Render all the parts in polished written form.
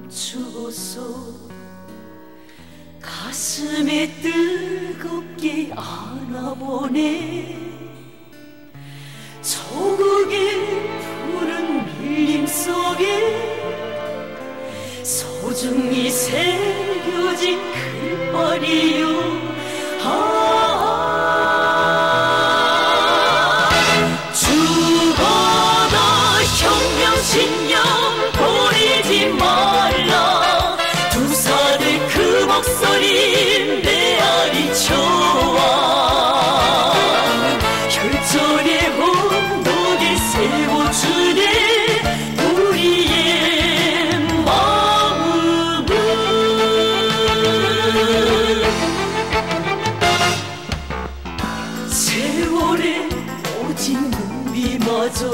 멈추고서 가슴에 뜨겁게 안아보네. 조국의 푸른 밀림 속에 소중히 새겨진 글벌이요. 죽어도 혁명신념 버리지 말라. 두사들 그 목소리 메아리 쳐와. 혈전의 언덕에 세워주네 우리의 마음을. 세월에 오진 눈비마저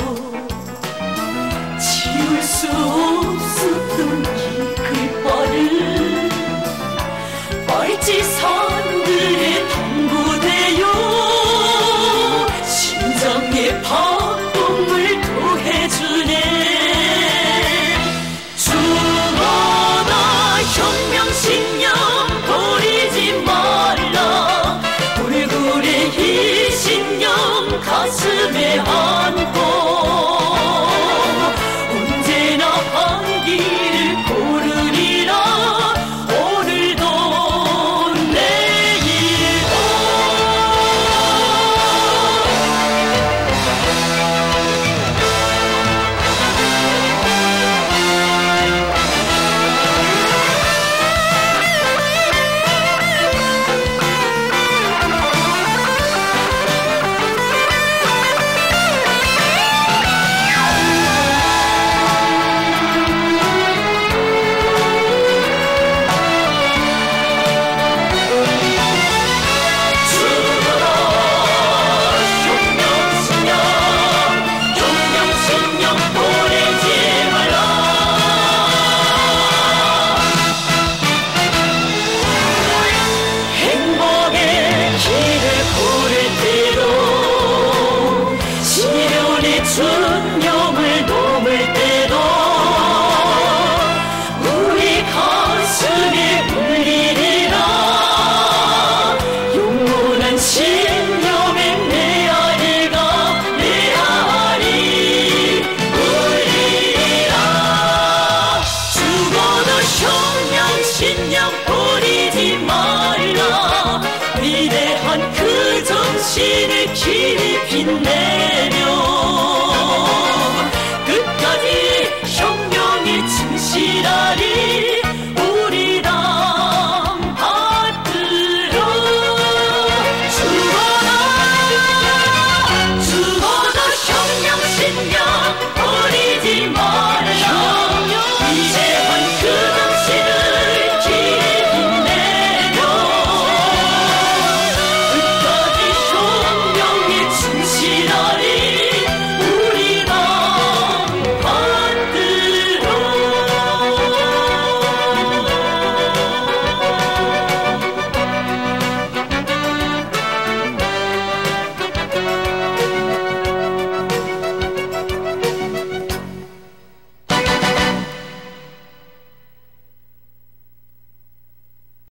지울 수 없었던 이 글발을 빨치 산들에 담그대요. 심장에 박동을 더해주네. 죽어도 혁명신념 버리지 말라. 불굴의 이 신념 가슴에 안고 언제나 한 길을 고르리라. 오늘도 내일도. 천념을 넘을 때도 우리 가슴에 울리리라. 영원한 신념의 메아리가 메아리 울리리라. 죽어도 혁명신념 버리지 말라. 위대한 그 정신을 길이 빛내며